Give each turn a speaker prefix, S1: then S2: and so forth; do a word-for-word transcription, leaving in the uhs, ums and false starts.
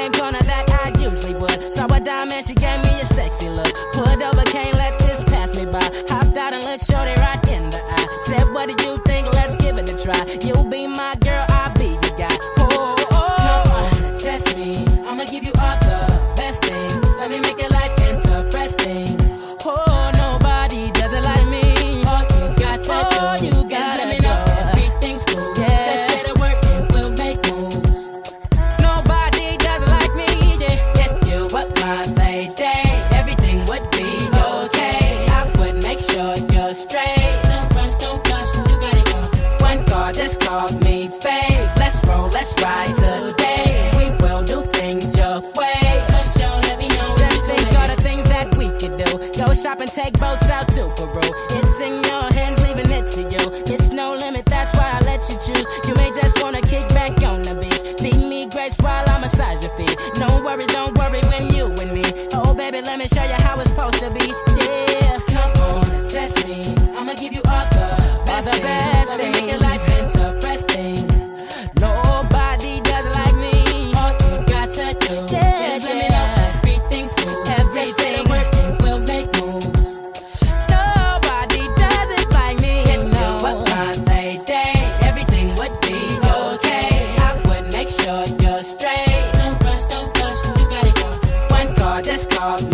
S1: same corner that I usually would. Saw a dime and she gave me a sexy look. Pulled over, can't let this pass me by. Hopped out and looked shorty right in the eye. Said, what do you think? Let's give it a try. You be my girl, I'll be your guy. Oh, oh, oh. Come on, test me. I'ma give you all the best things. Let me make your life interesting. Oh, nobody does it like me. All you got to oh, do you got is let me know everything's cool. Yeah. Just say the word and we'll make moves. Nobody does it like me. Yeah. If you were my lady, everything would be okay. I would make sure you're straight. Don't rush, don't flush, you gotta go. One call, just call me, babe. Let's roll, let's ride today. We will do things your way. Let's show, let me know. Just think all the things that we could do. Go shop and take boats out to Peru. It's in your hands, leaving it to you. It's no limit, that's why I let you choose. You may just wanna kick back on the beach. Feed me grapes while I massage your feet. No worries, don't worry when you and me. Oh baby, let me show you how it's supposed to be. Yeah, come on and test me. I'ma give you all the best all the best things. Let me make your life interesting. Nobody does it like me. All you got to do yeah, is let yeah. me know everything's cool. Everything working, we'll make moves. Nobody does it like me. If no. you were my lady, everything would be okay. I would make sure you're straight. Don't rush, don't flush, you gotta go. One call, just call me.